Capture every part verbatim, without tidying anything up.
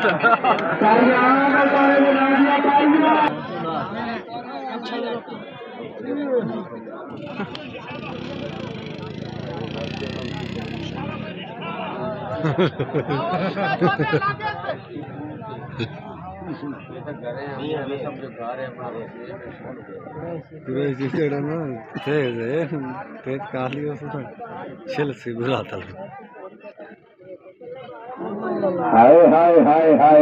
हाय हाय हाय हाय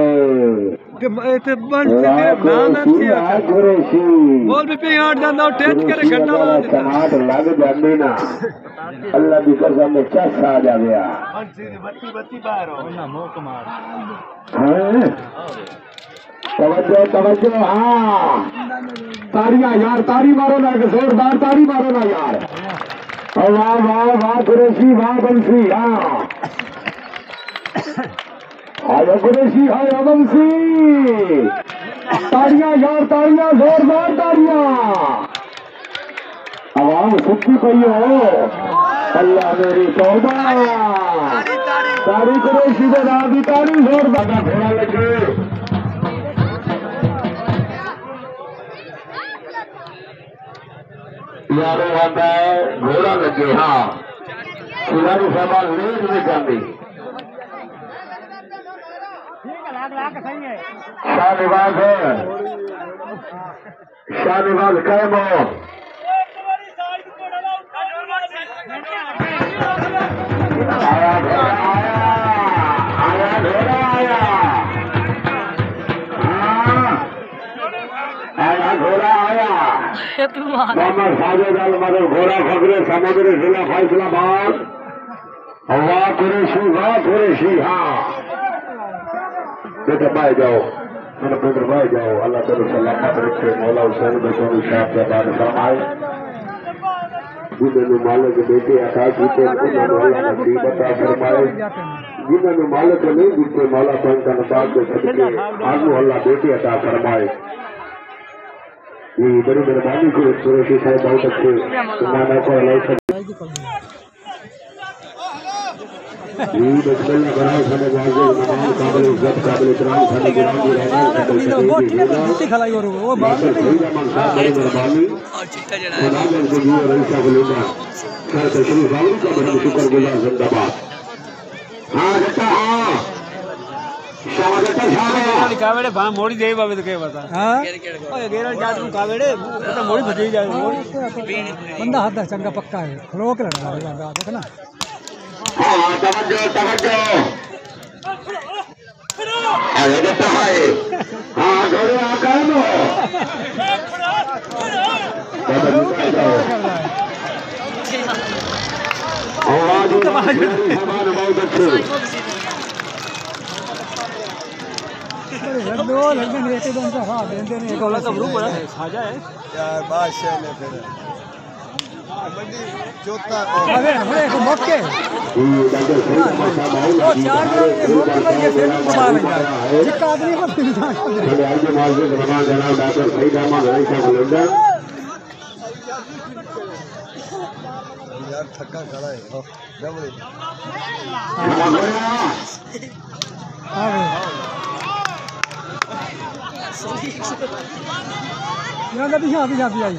बोल भी पे आठ जांदा टेच करे घंटा ला टमाट लग जांदी ना अल्लाह दी कसम में चस आ जावे बत्ती बत्ती बाहर हो ना मोक मार तवज्जो तवज्जो हां तालियां यार ताली मारो ना जोरदार ताली मारो ना यार वाह वाह वाह कुरैशी वाह बंसी हां आयो कुरैशी आयो बंसी तालियां यार तालियां जोरदार तालियां आवाम सुखी पई हो अल्लाह मेरी तौबा तारी कुरैशी दे नाम दी ताली जोरदार घोड़ा लगे यारो आता है घोड़ा लगे हाँ खिलाड़ी सभा लेट में जाती शाहनिवाज है शाहनिवाज कैम हो आया घोड़ा आया आया घोड़ा आया आया घोड़ा आया मोहम्मद साजिद अल मदर घोड़ा फकरे समुद्र जिला फैसलाबाद वाह कुरैशी वाह कुरैशी हाँ बेटा बाय जाओ मेरे पुत्र बाय जाओ अल्लाह तेरे सलामत रखे मौला हुसैन बचों शाह के बाद फरमाए जिन्होंने मालिक बेटे अता कीते उन्होंने अल्लाह नसीब अता फरमाए जिन्होंने मालिक नहीं दिते मौला पंच नबाज के सदके आगू अल्लाह बेटे अता फरमाए ये बड़ी मेहरबानी को कुरैशी साहब बहुत अच्छे माना को अल्लाह ये बिस्मिल्लाह बनाओ सारे वाजिब नमाज काबिल इज्जत काबिल इकराम सारे गिराम दी रहने वो ठीक खलाई और वो बात नहीं मेहरबानी और चिट्टा जड़ा खुदा के लिए रईसा गुलेमा सर तशरीफ आवर का बड़ा शुक्रगुजार जिंदाबाद हां बेटा हां शाहजटा शाह कावेड़े बा मोड़ी दे बाबे तो के बता हां ओए गेरा जात नु कावेड़े तो मोड़ी भजी जाए मोड़ी बंदा हाथ चंगा पक्का है रोक लड़ा देख ना हाँ तवज्जो तवज्जो अरे बेटा है हाँ घोड़े आ कायम हो आवाज जबान बहुत अच्छे दो लगन रहते तो उनका हाँ देते नहीं गोला का ग्रुप बड़ा साजा है यार बादशाह ने फिर जोता अरे हमें एक मौके वो चार ग्रुप में ये फिर मार लेगा एक आदमी को फिर जान बड़े आगे मालूम बना जनाब डॉक्टर सही दामा नहीं था बोलंदा यार थक्का खड़ा है डबल हां यार अभी अभी अभी आई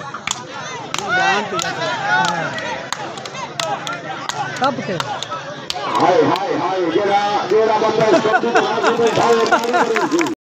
तब के हाय हाय हाय जेरा जेरा बंदा